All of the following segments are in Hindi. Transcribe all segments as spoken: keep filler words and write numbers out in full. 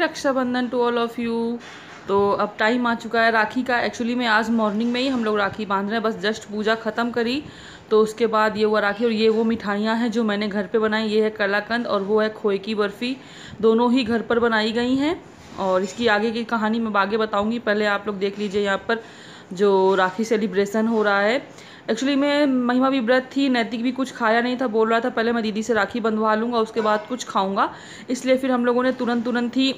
Rakshabandhan to all of you. तो अब टाइम आ चुका है राखी का। एक्चुअली में आज मॉर्निंग में ही हम लोग राखी बांध रहे हैं, बस जस्ट पूजा ख़त्म करी तो उसके बाद ये हुआ राखी। और ये वो मिठाइयाँ हैं जो मैंने घर पे बनाई, ये है कलाकंद और वो है खोए की बर्फ़ी, दोनों ही घर पर बनाई गई हैं। और इसकी आगे की कहानी मैं आगे बताऊँगी, पहले आप लोग देख लीजिए यहाँ पर जो राखी सेलिब्रेशन हो रहा है। एक्चुअली मैं महिमा भी व्रत थी, नैतिक भी कुछ खाया नहीं था, बोल रहा था पहले मैं दीदी से राखी बंधवा लूँगा उसके बाद कुछ खाऊंगा, इसलिए फिर हम लोगों ने तुरंत तुरंत ही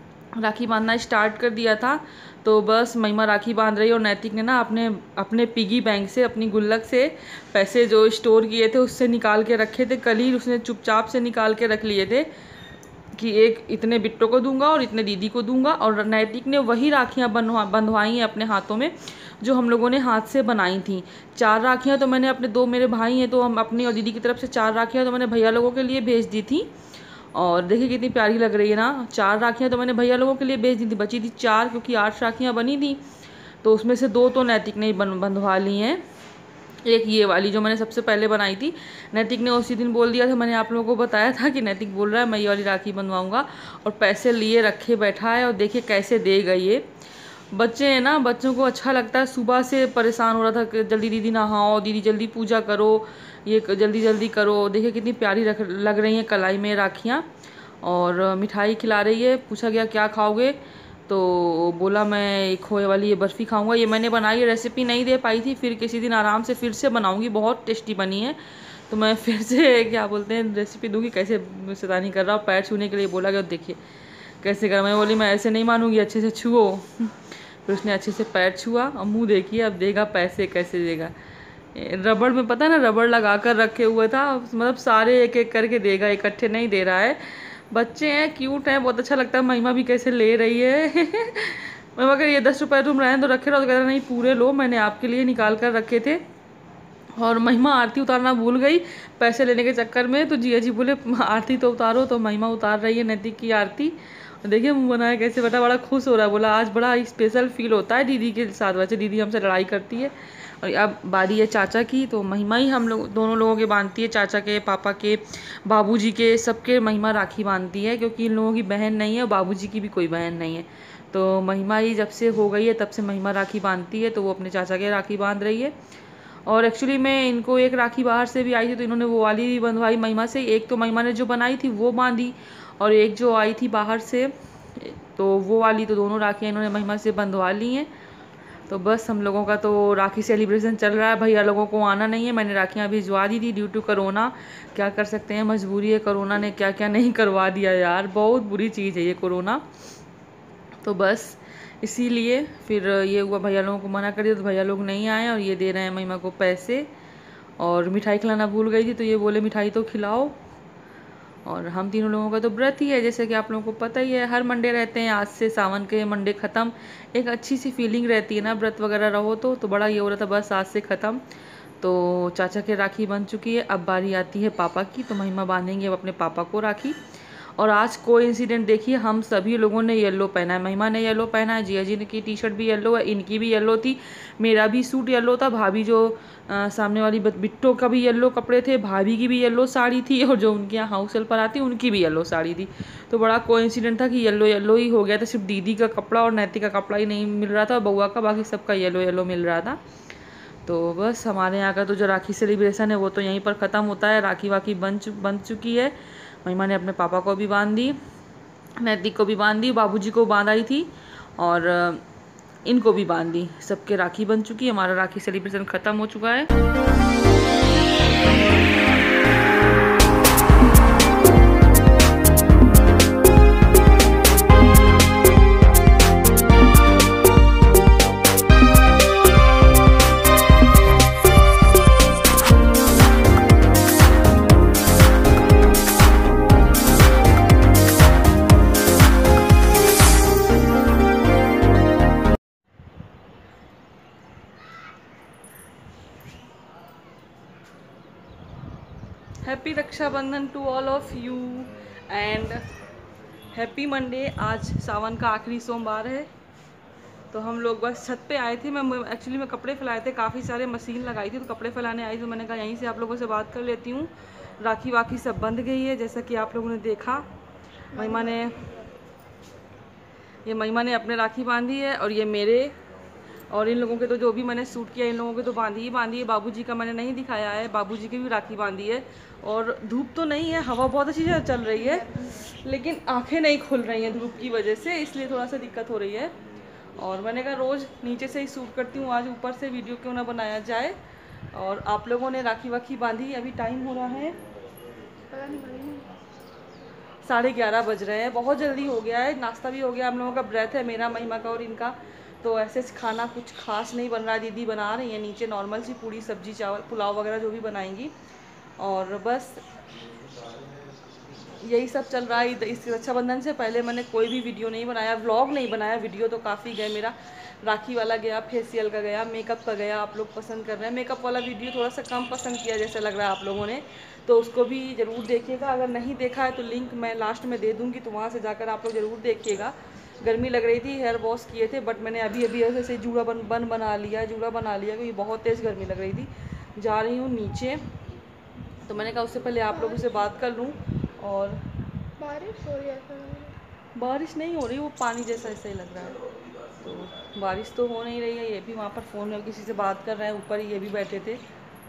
राखी बांधना स्टार्ट कर दिया था। तो बस महिमा राखी बांध रही है और नैतिक ने ना अपने अपने पिगी बैंक से, अपनी गुल्लक से पैसे जो स्टोर किए थे उससे निकाल के रखे थे। कल ही उसने चुपचाप से निकाल के रख लिए थे कि एक इतने बिट्टो को दूंगा और इतने दीदी को दूंगा। और नैतिक ने वही राखियाँ बंधवा बंधवाई हैं अपने हाथों में जो हम लोगों ने हाथ से बनाई थी। चार राखियाँ तो मैंने अपने, दो मेरे भाई हैं तो हम अपनी और दीदी की तरफ से चार राखियाँ तो मैंने भैया लोगों के लिए भेज दी थी। और देखिए कितनी प्यारी लग रही है ना। चार राखियाँ तो मैंने भैया लोगों के लिए भेज दी थी, बची थी चार, क्योंकि आठ राखियाँ बनी थी तो उसमें से दो तो नैतिक ने बन बंधवा ली हैं। एक ये वाली जो मैंने सबसे पहले बनाई थी, नैतिक ने उसी दिन बोल दिया था, मैंने आप लोगों को बताया था कि नैतिक बोल रहा है मैं ये वाली राखी बनवाऊंगा और पैसे लिए रखे बैठा है। और देखिए कैसे देगा ये। बच्चे हैं ना, बच्चों को अच्छा लगता है। सुबह से परेशान हो रहा था कि जल्दी दीदी नहाओ, दीदी जल्दी पूजा करो, ये जल्दी जल्दी करो। देखिए कितनी प्यारी रख लग रही हैं कलाई में राखियाँ। और मिठाई खिला रही है। पूछा गया क्या खाओगे तो बोला मैं खोए वाली ये बर्फ़ी खाऊंगा। ये मैंने बनाई, रेसिपी नहीं दे पाई थी, फिर किसी दिन आराम से फिर से बनाऊंगी, बहुत टेस्टी बनी है तो मैं फिर से क्या बोलते हैं रेसिपी दूंगी। कैसे शैतानी कर रहा हूँ, पैर छूने के लिए बोला गया, देखिए कैसे कर। मैं बोली मैं ऐसे नहीं मानूंगी, अच्छे से छुओ। फिर उसने अच्छे से पैर छुआ और मुँह देखिए अब देगा पैसे कैसे देगा। रबड़ में पता है ना, रबड़ लगा कर रखे हुए था, मतलब सारे एक एक करके देगा, इकट्ठे नहीं दे रहा है। बच्चे हैं, क्यूट हैं, बहुत अच्छा लगता है। महिमा भी कैसे ले रही है। मैं अगर ये दस रुपये तुम रहें तो रखे रहो तो कह रहा नहीं पूरे लो, मैंने आपके लिए निकाल कर रखे थे। और महिमा आरती उतारना भूल गई पैसे लेने के चक्कर में, तो जिया जी बोले आरती तो उतारो, तो महिमा उतार रही है नैतिक की आरती। देखिए मुँह बनाया कैसे, बेटा बड़ा खुश हो रहा है, बोला आज बड़ा स्पेशल फील होता है दीदी के साथ। वैसे दीदी हमसे लड़ाई करती है। और अब बारी है चाचा की, तो महिमा ही हम लोग दोनों लोगों के बांधती है, चाचा के, पापा के, बाबूजी के, सबके महिमा राखी बांधती है, क्योंकि इन लोगों की बहन नहीं है और बाबूजी की भी कोई बहन नहीं है। तो महिमा ही जब से हो गई है तब से महिमा राखी बांधती है, तो वो अपने चाचा के राखी बांध रही है। और एक्चुअली में इनको एक राखी बाहर से भी आई थी तो इन्होंने वो वाली भी बंधवाई महिमा से। एक तो महिमा ने जो बनाई थी वो बांधी और एक जो आई थी बाहर से तो वो वाली, तो दोनों राखियाँ इन्होंने महिमा से बंधवा ली हैं। तो बस हम लोगों का तो राखी सेलिब्रेशन चल रहा है। भैया लोगों को आना नहीं है, मैंने राखियाँ भिजवा दी थी ड्यू टू कोरोना। क्या कर सकते हैं, मजबूरी है। कोरोना ने क्या क्या नहीं करवा दिया यार, बहुत बुरी चीज़ है ये कोरोना। तो बस इसीलिए फिर ये हुआ, भैया लोगों को मना कर दिया तो भैया लोग नहीं आए और ये दे रहे हैं महिमा को पैसे। और मिठाई खिलाना भूल गई थी तो ये बोले मिठाई तो खिलाओ। और हम तीनों लोगों का तो व्रत ही है, जैसे कि आप लोगों को पता ही है, हर मंडे रहते हैं। आज से सावन के मंडे ख़त्म। एक अच्छी सी फीलिंग रहती है ना व्रत वगैरह रहो तो तो बड़ा ये हो रहा था बस आज से ख़त्म। तो चाचा के राखी बन चुकी है, अब बारी आती है पापा की, तो महिमा बांधेंगे अब अपने पापा को राखी। और आज कोई इंसिडेंट देखिए, हम सभी लोगों ने येलो पहना है। महिमा ने येलो पहना है, जिया जी की टी शर्ट भी येलो है, इनकी भी येलो थी, मेरा भी सूट येलो था, भाभी जो आ, सामने वाली बिट्टो का भी येलो कपड़े थे, भाभी की भी येलो साड़ी थी और जो उनके यहाँ हाउस हेल्पर आती उनकी भी येलो साड़ी थी। तो बड़ा कोइंसिडेंट था कि येलो येलो ही हो गया था, सिर्फ दीदी का कपड़ा और नैतिक का कपड़ा ही नहीं मिल रहा था, बउआ का, बाकी सबका येलो येलो मिल रहा था। तो बस हमारे यहाँ का तो जो राखी सेलिब्रेशन है वो तो यहीं पर ख़त्म होता है। राखी वाखी बन चु बन चुकी है। महिमा ने अपने पापा को भी बांध दी, नैतिक को भी बांध दी, बाबूजी को बांधाई थी और इनको भी बांध दी। सबके राखी बन चुकी है, हमारा राखी सेलिब्रेशन ख़त्म हो चुका है। Happy Rakshabandhan to all of you and happy Monday. आज सावन का आखिरी सोमवार है तो हम लोग बस छत पे आए थे। मैं एक्चुअली मैं कपड़े फैलाए थे, काफ़ी सारे मशीन लगाई थी तो कपड़े फैलाने आई, तो मैंने कहा यहीं से आप लोगों से बात कर लेती हूँ। राखी वाखी सब बंध गई है जैसा कि आप लोगों ने देखा। महिमा ने ये महिमा ने अपने राखी बांधी है और ये मेरे, और इन लोगों के तो जो भी मैंने सूट किया इन लोगों के तो बांधी ही बांधी है। बाबूजी का मैंने नहीं दिखाया है, बाबूजी की भी राखी बांधी है। और धूप तो नहीं है, हवा बहुत अच्छी चल रही है, लेकिन आंखें नहीं खुल रही हैं धूप की वजह से, इसलिए थोड़ा सा दिक्कत हो रही है। और मैंने कहा रोज़ नीचे से ही शूट करती हूँ, आज ऊपर से वीडियो क्यों ना बनाया जाए। और आप लोगों ने राखी वाखी बांधी? अभी टाइम हो रहा है साढ़े ग्यारह बज रहे हैं, बहुत जल्दी हो गया है। नाश्ता भी हो गया, हम लोगों का व्रत है, मेरा, महिमा का और इनका। तो ऐसे खाना कुछ खास नहीं बन रहा है, दीदी बना रही है नीचे नॉर्मल सी पूड़ी सब्जी चावल पुलाव वगैरह जो भी बनाएंगी। और बस यही सब चल रहा है। इस रक्षाबंधन से पहले मैंने कोई भी वीडियो नहीं बनाया, व्लॉग नहीं बनाया। वीडियो तो काफ़ी गए, मेरा राखी वाला गया, फेशियल का गया, मेकअप का गया। आप लोग पसंद कर रहे हैं, मेकअप वाला वीडियो थोड़ा सा कम पसंद किया जैसे लग रहा है आप लोगों ने, तो उसको भी ज़रूर देखिएगा। अगर नहीं देखा है तो लिंक मैं लास्ट में दे दूँगी, तो वहाँ से जाकर आप लोग ज़रूर देखिएगा। गर्मी लग रही थी, हेयर वॉश किए थे, बट मैंने अभी अभी ऐसे जूड़ा बन बन बना लिया जूड़ा बना लिया क्योंकि बहुत तेज़ गर्मी लग रही थी। जा रही हूँ नीचे, तो मैंने कहा उससे पहले आप लोगों से बात कर लूँ। और बारिश हो रही है? बारिश नहीं हो रही, वो पानी जैसा ऐसा ही लग रहा है, तो बारिश तो हो नहीं रही है। ये भी वहाँ पर फ़ोन में किसी से बात कर रहे हैं, ऊपर ये भी बैठे थे।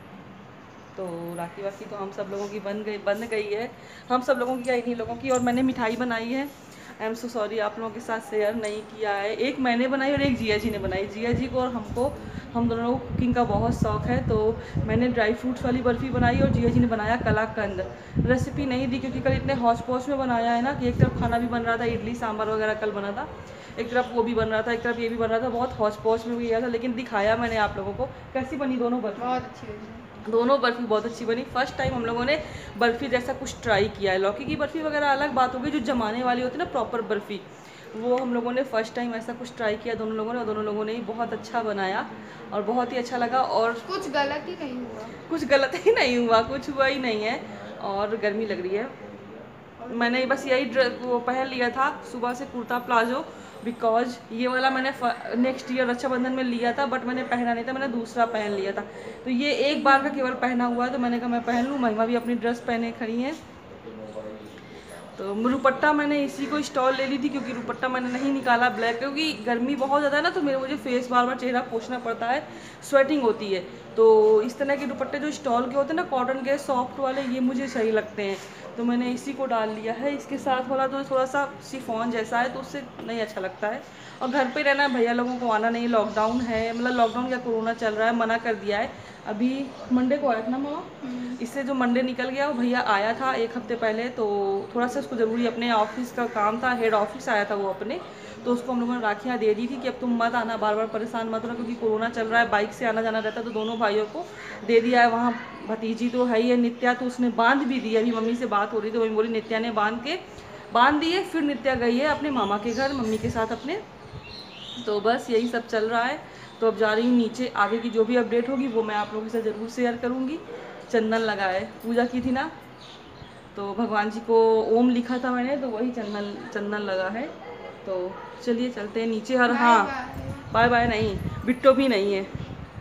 तो राखी वाखी तो हम सब लोगों की बन गई बन गई है, हम सब लोगों की क्या, इन्हीं लोगों की। और मैंने मिठाई बनाई है, आई एम सो सॉरी आप लोगों के साथ शेयर नहीं किया है। एक मैंने बनाई और एक जिया जी ने बनाई। जिया जी को और हमको, हम दोनों को कुकिंग का बहुत शौक़ है, तो मैंने ड्राई फ्रूट्स वाली बर्फ़ी बनाई और जिया जी ने बनाया कलाकंद। रेसिपी नहीं दी क्योंकि कल इतने हौच पौच में बनाया है ना कि एक तरफ खाना भी बन रहा था, इडली सांभर वगैरह कल बना था, एक तरफ वो भी बन रहा था, एक तरफ ये भी बन रहा था, बहुत हौच पौच में गया था। लेकिन दिखाया मैंने आप लोगों को कैसी बनी दोनों बर्फ़ी, बहुत अच्छी बनी, दोनों बर्फ़ी बहुत अच्छी बनी। फर्स्ट टाइम हम लोगों ने बर्फ़ी जैसा कुछ ट्राई किया है। लौकी की बर्फ़ी वगैरह अलग बात होगी, जो जमाने वाली होती है ना प्रॉपर बर्फ़ी, वो हम लोगों ने फ़र्स्ट टाइम ऐसा कुछ ट्राई किया दोनों लोगों ने, और दोनों लोगों ने ही बहुत अच्छा बनाया और बहुत ही अच्छा लगा। और कुछ गलत ही नहीं हुआ, कुछ गलत ही नहीं हुआ, कुछ हुआ ही नहीं है। और गर्मी लग रही है, मैंने बस यही ड्रेस वो पहन लिया था सुबह से, कुर्ता प्लाजो, बिकॉज ये वाला मैंने नेक्स्ट ईयर रक्षाबंधन में लिया था, बट मैंने पहना नहीं था, मैंने दूसरा पहन लिया था। तो ये एक बार का केवल पहना हुआ है, तो मैंने कहा मैं पहन लूँ। महिमा भी अपनी ड्रेस पहने खड़ी है। तो रुपट्टा मैंने इसी को स्टॉल ले ली थी क्योंकि रुपट्टा मैंने नहीं निकाला ब्लैक, क्योंकि गर्मी बहुत ज़्यादा है ना, तो मेरे मुझे फेस बार बार चेहरा पोंछना पड़ता है, स्वेटिंग होती है। तो इस तरह के दुपट्टे जो स्टॉल के होते हैं ना, कॉटन के सॉफ्ट वाले, ये मुझे सही लगते हैं, तो मैंने इसी को डाल लिया है। इसके साथ वाला तो थोड़ा सा शिफॉन जैसा है, तो उससे नहीं अच्छा लगता है। और घर पे रहना है, भैया लोगों को आना नहीं, लॉकडाउन है, मतलब लॉकडाउन या कोरोना चल रहा है, मना कर दिया है। अभी मंडे को आया था ना मामा, इससे जो मंडे निकल गया, वो भैया आया था एक हफ्ते पहले, तो थोड़ा सा उसको ज़रूरी अपने ऑफिस का काम था, हेड ऑफिस आया था वो अपने, तो उसको हम लोगों ने राखियाँ दे दी थी कि अब तुम मत आना, बार बार परेशान मत होना, क्योंकि कोरोना चल रहा है, बाइक से आना जाना रहता है, तो दोनों भाइयों को दे दिया है। वहाँ भतीजी तो है ही है नित्या, तो उसने बांध भी दी। अभी मम्मी से बात हो रही तो वही बोली नित्या ने बांध के बांध दिए, फिर नित्या गई है अपने मामा के घर मम्मी के साथ अपने। तो बस यही सब चल रहा है। तो अब जा रही हूँ नीचे, आगे की जो भी अपडेट होगी वो मैं आप लोगों से ज़रूर शेयर करूँगी। चंदन लगाए, पूजा की थी ना, तो भगवान जी को ओम लिखा था मैंने, तो वही चंदन चंदन लगा है। तो चलिए चलते हैं नीचे। हर हाँ बाय बाय नहीं, बिट्टो भी नहीं है,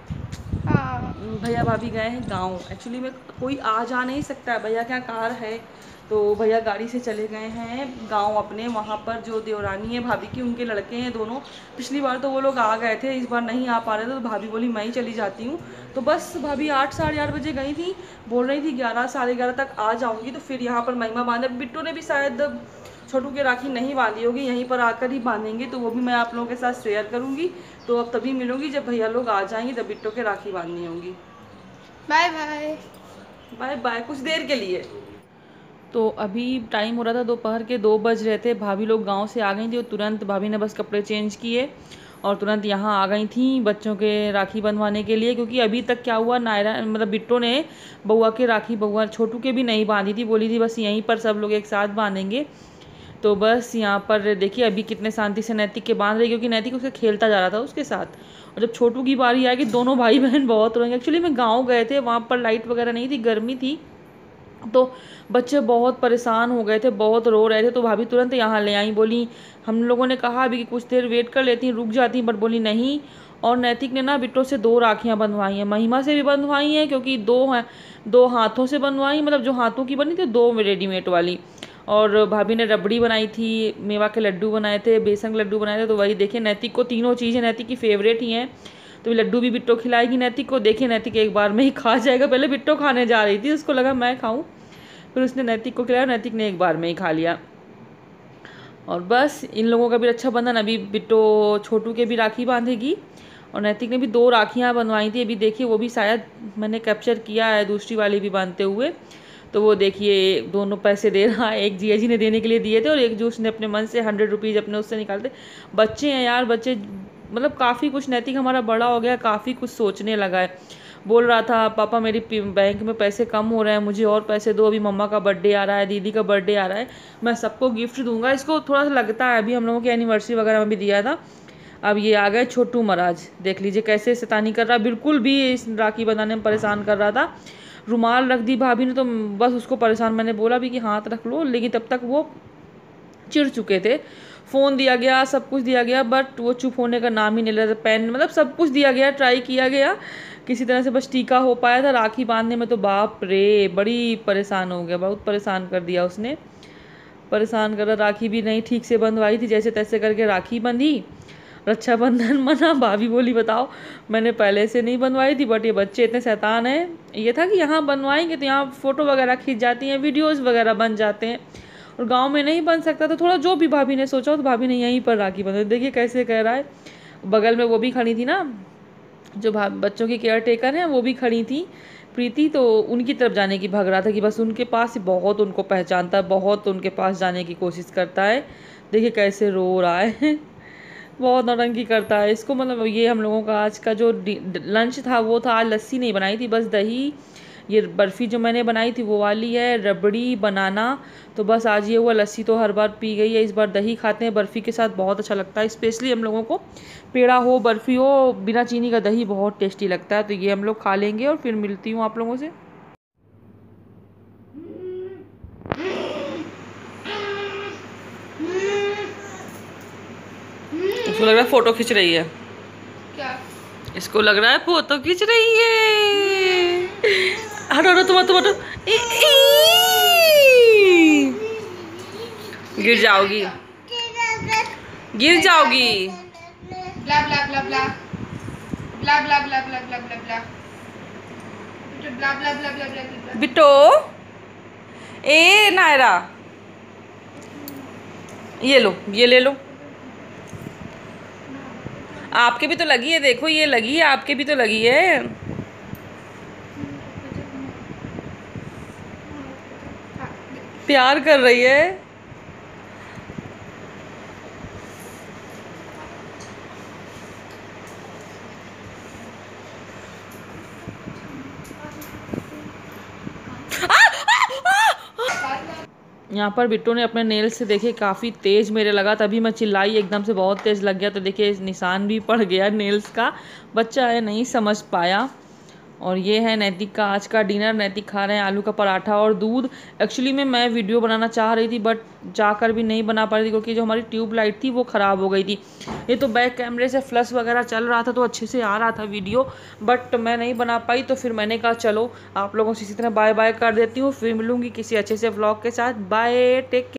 भैया भाभी गए हैं गांव। एक्चुअली में कोई आ जा नहीं सकता है, भैया क्या कार है, तो भैया गाड़ी से चले गए हैं गांव अपने। वहाँ पर जो देवरानी है भाभी की, उनके लड़के हैं दोनों। पिछली बार तो वो लोग आ गए थे, इस बार नहीं आ पा रहे थे, तो भाभी बोली मैं ही चली जाती हूँ। तो बस भाभी आठ साढ़े आठ बजे गई थी, बोल रही थी ग्यारह साढ़े ग्यारह तक आ जाऊँगी। तो फिर यहाँ पर महिमा बांधे, बिट्टू ने भी शायद छोटू की राखी नहीं बांधी होगी, यहीं पर आकर ही बांधेंगे, तो वो भी मैं आप लोगों के साथ शेयर करूँगी। तो अब तभी मिलूँगी जब भैया लोग आ जाएंगे, तब बिट्टू के राखी बांधनी होगी। बाय बाय बाय बाय, कुछ देर के लिए। तो अभी टाइम हो रहा था दोपहर के दो बज रहे थे, भाभी लोग गांव से आ गई थी, और तुरंत भाभी ने बस कपड़े चेंज किए और तुरंत यहाँ आ गई थी बच्चों के राखी बंधवाने के लिए। क्योंकि अभी तक क्या हुआ, नायरा मतलब बिट्टो ने बउआ के राखी, बउआ छोटू के भी नहीं बांधी थी, बोली थी बस यहीं पर सब लोग एक साथ बांधेंगे। तो बस यहाँ पर देखिए अभी कितने शांति से नैतिक के बांध रहे, क्योंकि नैतिक उसके खेलता जा रहा था उसके साथ। और जब छोटू की बारी आएगी, दोनों भाई बहन बहुत रोएंगे। एक्चुअली में गाँव गए थे, वहाँ पर लाइट वगैरह नहीं थी, गर्मी थी, तो बच्चे बहुत परेशान हो गए थे, बहुत रो रहे थे। तो भाभी तुरंत यहाँ ले आई, बोली हम लोगों ने कहा अभी कि कुछ देर वेट कर लेती, रुक जाती, बट बोली नहीं। और नैतिक ने ना बिट्टो से दो राखियाँ बंधवाई हैं, महिमा से भी बंधवाई हैं, क्योंकि दो हैं, दो हाथों से बंधवाई, मतलब जो हाथों की बनी थी, दो रेडीमेड वाली। और भाभी ने रबड़ी बनाई थी, मेवा के लड्डू बनाए थे, बेसन के लड्डू बनाए थे। तो वही देखिए, नैतिक को तीनों चीज़ें नैतिक की फेवरेट ही हैं। तो लड्डू भी बिट्टो खिलाएगी नैतिक को। देखिए नैतिक एक बार में ही खा जाएगा। पहले बिट्टो खाने जा रही थी, उसको लगा मैं खाऊँ, फिर उसने नैतिक को खिलाया, नैतिक ने एक बार में ही खा लिया। और बस इन लोगों का भी रक्षाबंधन, अभी बिट्टो छोटू के भी राखी बांधेगी और नैतिक ने भी दो राखियाँ बनवाई थी। अभी देखिए वो भी शायद मैंने कैप्चर किया है दूसरी वाली भी बांधते हुए। तो वो देखिए दोनों पैसे दे रहा है, एक जिया जी ने देने के लिए दिए थे और एक जो उसने अपने मन से हंड्रेड रुपीज़ अपने उससे निकालते। बच्चे हैं यार, बच्चे मतलब काफ़ी कुछ, नैतिक हमारा बड़ा हो गया, काफ़ी कुछ सोचने लगा है। बोल रहा था पापा मेरी बैंक में पैसे कम हो रहे हैं, मुझे और पैसे दो, अभी मम्मा का बर्थडे आ रहा है, दीदी का बर्थडे आ रहा है, मैं सबको गिफ्ट दूंगा। इसको थोड़ा सा लगता है, अभी हम लोगों की एनिवर्सरी वगैरह में भी दिया था। अब ये आ गए छोटू महाराज, देख लीजिए कैसे शैतानी कर रहा, बिल्कुल भी इस राखी बनाने में परेशान कर रहा था। रुमाल रख दी भाभी ने तो बस उसको परेशान, मैंने बोला भी कि हाथ रख लो, लेकिन तब तक वो चिढ़ चुके थे। फ़ोन दिया गया, सब कुछ दिया गया, बट वो चुप होने का नाम ही नहीं ले रहा था। पेन मतलब सब कुछ दिया गया, ट्राई किया गया किसी तरह से, बस टीका हो पाया था। राखी बांधने में तो बाप रे बड़ी परेशान हो गया, बहुत परेशान कर दिया उसने, परेशान कर रहा। राखी भी नहीं ठीक से बंधवाई थी, जैसे तैसे करके राखी बंधी, रक्षाबंधन मना। भाभी बोली बताओ मैंने पहले से नहीं बनवाई थी, बट ये बच्चे इतने शैतान हैं। ये था कि यहाँ बनवाएंगे तो यहाँ फ़ोटो वगैरह खींच जाती हैं, वीडियोज़ वगैरह बन जाते हैं, और गांव में नहीं बन सकता। तो थोड़ा जो भी भाभी ने सोचा तो भाभी ने यहीं पर राखी बंधा। देखिए कैसे कह रहा है। बगल में वो भी खड़ी थी ना, जो बच्चों की केयर टेकर हैं, वो भी खड़ी थी प्रीति, तो उनकी तरफ जाने की भाग रहा था कि बस उनके पास ही, बहुत उनको पहचानता है, बहुत उनके पास जाने की कोशिश करता है। देखिए कैसे रो रहा है बहुत नौटंकी करता है इसको। मतलब ये हम लोगों का आज का जो लंच था वो था, आज लस्सी नहीं बनाई थी, बस दही, ये बर्फ़ी जो मैंने बनाई थी वो वाली है, रबड़ी, बनाना। तो बस आज ये हुआ, लस्सी तो हर बार पी गई है, इस बार दही खाते हैं बर्फ़ी के साथ, बहुत अच्छा लगता है। स्पेशली हम लोगों को पेड़ा हो, बर्फ़ी हो, बिना चीनी का दही बहुत टेस्टी लगता है। तो ये हम लोग खा लेंगे और फिर मिलती हूँ आप लोगों से। इसको लग रहा है फ़ोटो खींच रही है। क्या? इसको लग रहा है फ़ोटो खींच रही है। हटो हटो तुम तुम हटो, गिर जाओगी, गिर जाओगी। ब्ला ब्ला ब्ला ब्ला ब्ला ब्ला ब्ला ब्ला ब्ला ब्ला ब्ला ब्ला ब्ला ब्ला ब्ला ब्ला। बिट्टो, ए नायरा, ये लो, ये ले लो। आपके भी तो लगी है, देखो ये लगी है, आपके भी तो लगी है। प्यार कर रही है। यहाँ पर बिट्टू ने अपने नेल्स से देखे काफ़ी तेज़ मेरे लगा, तभी मैं चिल्लाई, एकदम से बहुत तेज़ लग गया। तो देखिए निशान भी पड़ गया नेल्स का, बच्चा है नहीं समझ पाया। और ये है नैतिक का आज का डिनर। नैतिक खा रहे हैं आलू का पराठा और दूध। एक्चुअली में मैं वीडियो बनाना चाह रही थी, बट जाकर भी नहीं बना पा रही थी, क्योंकि जो हमारी ट्यूब लाइट थी वो ख़राब हो गई थी। ये तो बैक कैमरे से फ्लश वगैरह चल रहा था तो अच्छे से आ रहा था वीडियो, बट मैं नहीं बना पाई। तो फिर मैंने कहा चलो आप लोगों से इसी तरह बाय बाय कर देती हूँ, फिर मिलूँगी किसी अच्छे से व्लॉग के साथ। Bye, take care.